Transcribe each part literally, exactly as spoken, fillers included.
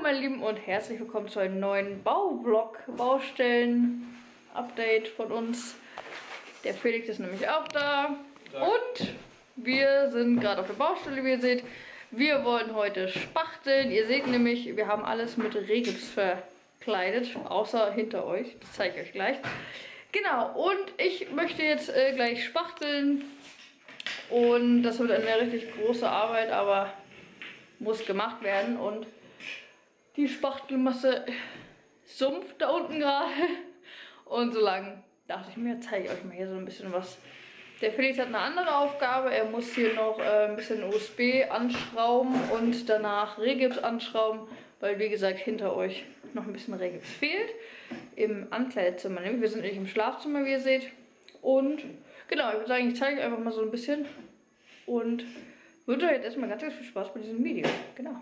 meine Lieben und herzlich willkommen zu einem neuen Bauvlog, Baustellen-Update von uns. Der Felix ist nämlich auch da. Und wir sind gerade auf der Baustelle, wie ihr seht. Wir wollen heute spachteln. Ihr seht nämlich, wir haben alles mit Rehgips verkleidet, außer hinter euch. Das zeige ich euch gleich. Genau, und ich möchte jetzt äh, gleich spachteln. Und das wird eine richtig große Arbeit, aber muss gemacht werden. Und die Spachtelmasse sumpft da unten gerade. Und so lang dachte ich mir, zeige ich euch mal hier so ein bisschen was. Der Felix hat eine andere Aufgabe. Er muss hier noch äh, ein bisschen U S B anschrauben und danach Rehgips anschrauben, weil wie gesagt hinter euch noch ein bisschen Rehgips fehlt. Im Ankleidezimmer. Wir sind nämlich im Schlafzimmer, wie ihr seht. Und genau, ich würde sagen, ich zeige euch einfach mal so ein bisschen. Und wünsche euch jetzt erstmal ganz, ganz viel Spaß bei diesem Video. Genau.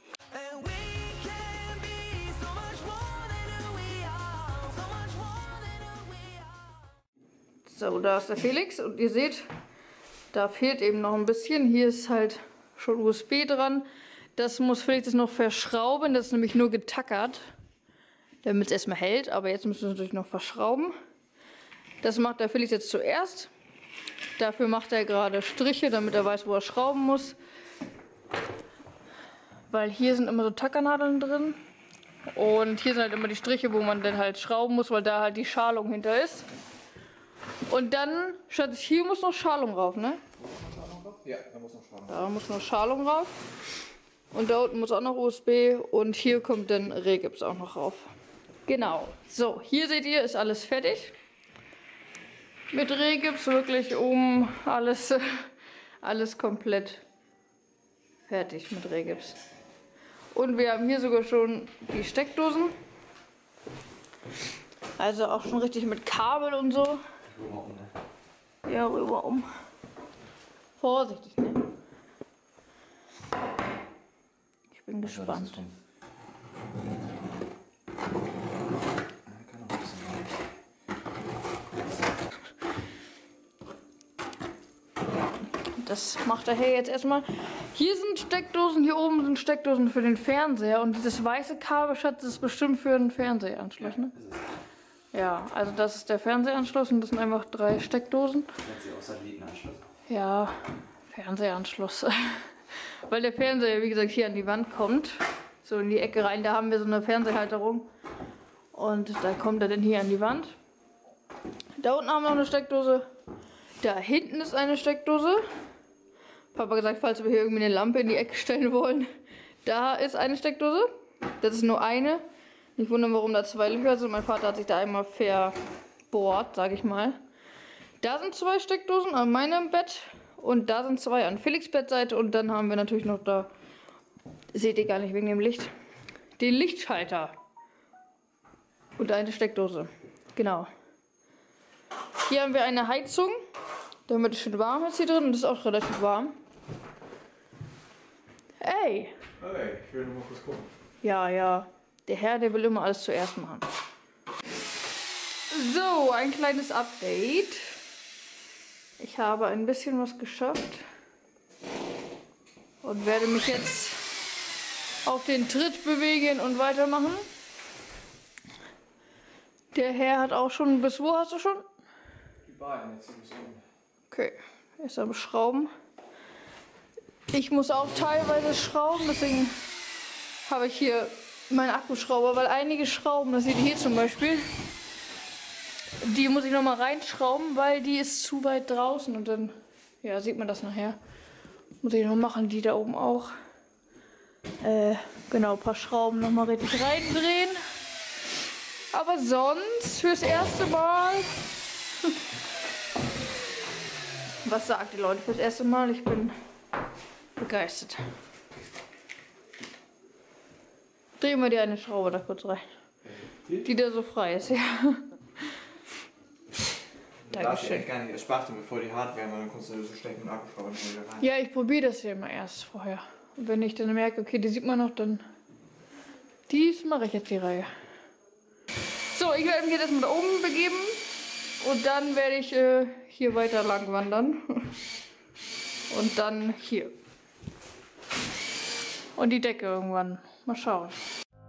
So, da ist der Felix und ihr seht, da fehlt eben noch ein bisschen. Hier ist halt schon U S B dran. Das muss Felix jetzt noch verschrauben. Das ist nämlich nur getackert, damit es erstmal hält. Aber jetzt müssen wir es natürlich noch verschrauben. Das macht der Felix jetzt zuerst. Dafür macht er gerade Striche, damit er weiß, wo er schrauben muss. Weil hier sind immer so Tackernadeln drin. Und hier sind halt immer die Striche, wo man dann halt schrauben muss, weil da halt die Schalung hinter ist. Und dann, Schatz, hier muss noch Schalung rauf, ne? Ja, da muss noch Schalung rauf. Da muss noch Schalung rauf. Und da unten muss auch noch U S B. Und hier kommt dann Rehgips auch noch rauf. Genau. So, hier seht ihr, ist alles fertig. Mit Rehgips wirklich um alles, alles komplett fertig mit Rehgips. Und wir haben hier sogar schon die Steckdosen. Also auch schon richtig mit Kabel und so. Rüber um, ne? Ja, rüber um. Vorsichtig, ne? Ich bin gespannt. Das macht der Herr jetzt erstmal. Hier sind Steckdosen, hier oben sind Steckdosen für den Fernseher. Und dieses weiße Kabel, Schatz, ist bestimmt für den Fernsehanschluss, ne? Ja, also das ist der Fernsehanschluss und das sind einfach drei Steckdosen. Auch Satellitenanschluss. Ja, Fernsehanschluss. Weil der Fernseher, wie gesagt, hier an die Wand kommt. So in die Ecke rein, da haben wir so eine Fernsehhalterung. Und da kommt er dann hier an die Wand. Da unten haben wir noch eine Steckdose. Da hinten ist eine Steckdose. Papa hat gesagt, falls wir hier irgendwie eine Lampe in die Ecke stellen wollen. Da ist eine Steckdose. Das ist nur eine. Nicht wundern, warum da zwei Löcher sind. Mein Vater hat sich da einmal verbohrt, sage ich mal. Da sind zwei Steckdosen an meinem Bett. Und da sind zwei an Felix' Bettseite. Und dann haben wir natürlich noch da, seht ihr gar nicht wegen dem Licht, den Lichtschalter. Und eine Steckdose. Genau. Hier haben wir eine Heizung, damit es schön warm ist hier drin. Und es ist auch relativ warm. Ey! Hey, ich will nur mal kurz gucken. Ja, ja. Der Herr, der will immer alles zuerst machen. So, ein kleines Update. Ich habe ein bisschen was geschafft. Und werde mich jetzt auf den Tritt bewegen und weitermachen. Der Herr hat auch schon... Bis wo hast du schon? Die beiden jetzt ein bisschen. Okay, erst am Schrauben. Ich muss auch teilweise schrauben, deswegen habe ich hier meinen Akkuschrauber, weil einige Schrauben, das seht ihr hier zum Beispiel, die muss ich nochmal reinschrauben, weil die ist zu weit draußen und dann, ja, sieht man das nachher. Muss ich noch machen, die da oben auch. Äh, genau, ein paar Schrauben nochmal richtig reindrehen. Aber sonst, fürs erste Mal, was sagt die Leute fürs erste Mal? Ich bin begeistert. Drehen wir dir eine Schraube da kurz rein. Die da so frei ist, ja. Du darfst ja echt gar nicht spachteln, bevor die hart werden, weil dann kannst du so stecken und Akkuschrauber nicht wieder rein. Ja, ich probiere das hier immer erst vorher. Und wenn ich dann merke, okay, die sieht man noch, dann dies mache ich jetzt die Reihe. So, ich werde mich jetzt erstmal da oben begeben und dann werde ich äh, hier weiter lang wandern. Und dann hier. Und die Decke irgendwann. Mal schauen.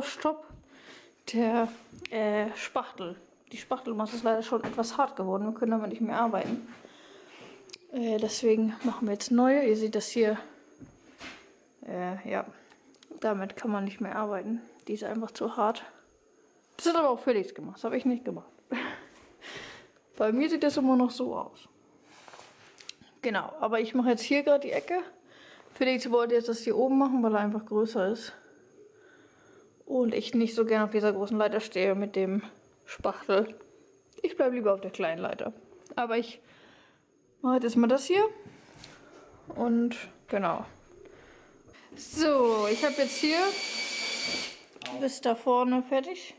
Stopp. Der äh, Spachtel. Die Spachtelmasse ist leider schon etwas hart geworden. Wir können damit nicht mehr arbeiten. Äh, deswegen machen wir jetzt neue. Ihr seht das hier. Äh, ja. Damit kann man nicht mehr arbeiten. Die ist einfach zu hart. Das hat aber auch Felix gemacht. Das habe ich nicht gemacht. Bei mir sieht das immer noch so aus. Genau. Aber ich mache jetzt hier gerade die Ecke. Felix wollte jetzt das hier oben machen, weil er einfach größer ist. Und ich nicht so gerne auf dieser großen Leiter stehe mit dem Spachtel. Ich bleibe lieber auf der kleinen Leiter. Aber ich mache jetzt mal das hier. Und genau. So, ich habe jetzt hier bis da vorne fertig.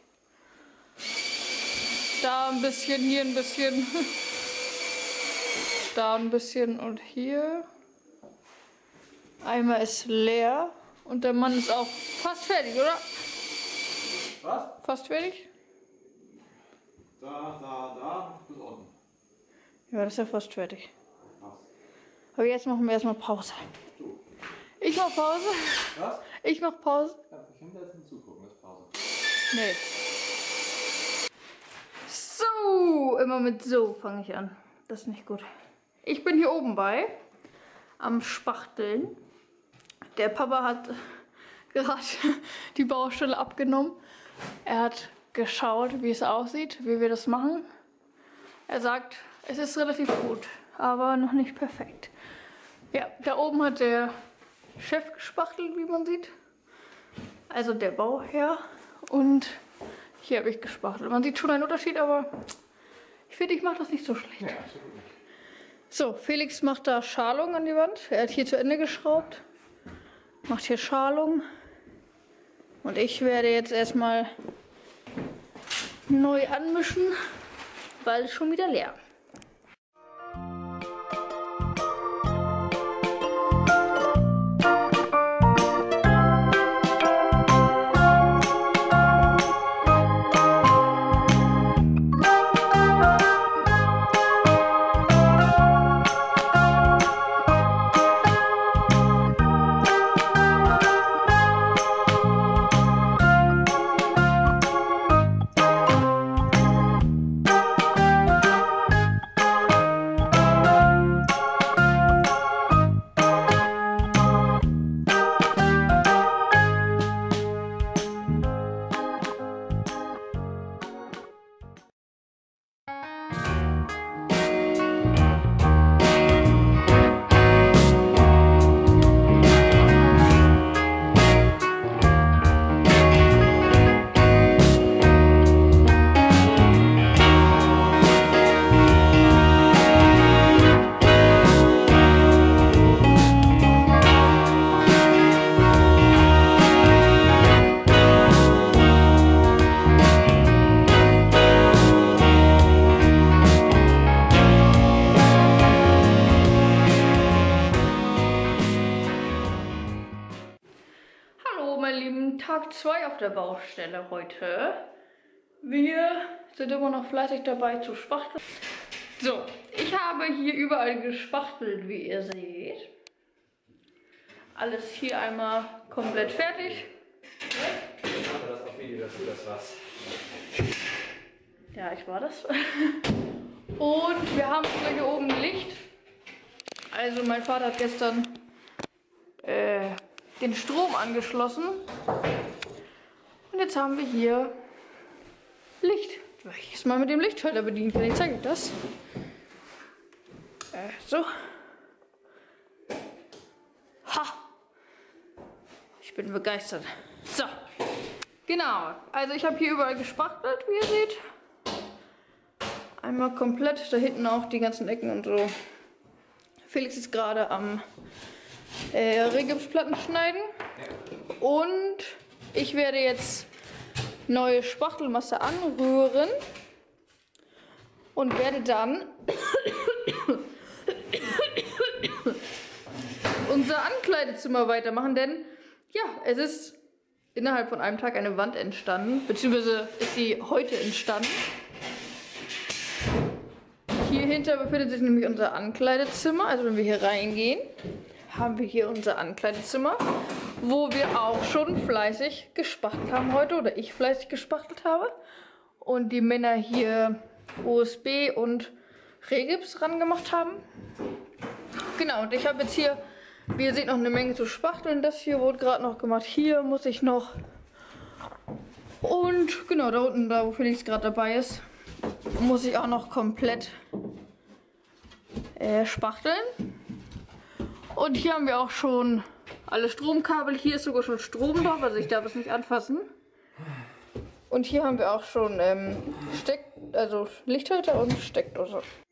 Da ein bisschen, hier ein bisschen. Da ein bisschen und hier. Einmal ist leer. Und der Mann ist auch fast fertig, oder? Was? Fast fertig? Da, da, da, bis unten. Ja, das ist ja fast fertig. Was? Aber jetzt machen wir erstmal Pause. Du. Ich mach Pause. Was? Ich mach Pause. Ja, ich kann da jetzt nicht zugucken, das ist Pause. Nee. So, immer mit so fange ich an. Das ist nicht gut. Ich bin hier oben bei, am Spachteln. Der Papa hat gerade die Baustelle abgenommen. Er hat geschaut, wie es aussieht, wie wir das machen. Er sagt, es ist relativ gut, aber noch nicht perfekt. Ja, da oben hat der Chef gespachtelt, wie man sieht. Also der Bauherr. Und hier habe ich gespachtelt. Man sieht schon einen Unterschied, aber ich finde, ich mache das nicht so schlecht. Ja, absolut nicht. So, Felix macht da Schalung an die Wand. Er hat hier zu Ende geschraubt. Macht hier Schalung. Und ich werde jetzt erstmal neu anmischen, weil es schon wieder leer. Tag zwei auf der Baustelle heute. Wir sind immer noch fleißig dabei zu spachteln. So, ich habe hier überall gespachtelt, wie ihr seht. Alles hier einmal komplett fertig. Ich mache das auf Video, dass du das warst. Ja, ich war das. Und wir haben sogar hier oben Licht. Also mein Vater hat gestern äh, den Strom angeschlossen. Und jetzt haben wir hier Licht. Weil ich es mal mit dem Lichtschalter bedienen kann. Ich zeige euch das. Äh, so. Ha! Ich bin begeistert. So. Genau. Also ich habe hier überall gespachtelt, wie ihr seht. Einmal komplett. Da hinten auch die ganzen Ecken und so. Felix ist gerade am äh, Regipsplatten schneiden. Und ich werde jetzt neue Spachtelmasse anrühren. Und werde dann unser Ankleidezimmer weitermachen. Denn ja, es ist innerhalb von einem Tag eine Wand entstanden. Beziehungsweise ist sie heute entstanden. Hier hinter befindet sich nämlich unser Ankleidezimmer. Also wenn wir hier reingehen, haben wir hier unser Ankleidezimmer, wo wir auch schon fleißig gespachtelt haben heute, oder ich fleißig gespachtelt habe. Und die Männer hier U S B und Rehgips ran gemacht haben. Genau, und ich habe jetzt hier, wie ihr seht, noch eine Menge zu spachteln. Das hier wurde gerade noch gemacht. Hier muss ich noch. Und genau, da unten, da wo Felix gerade dabei ist, muss ich auch noch komplett äh, spachteln. Und hier haben wir auch schon alle Stromkabel. Hier ist sogar schon Strom drauf, also ich darf es nicht anfassen. Und hier haben wir auch schon ähm, Steck, also Lichthalter und Steckdose.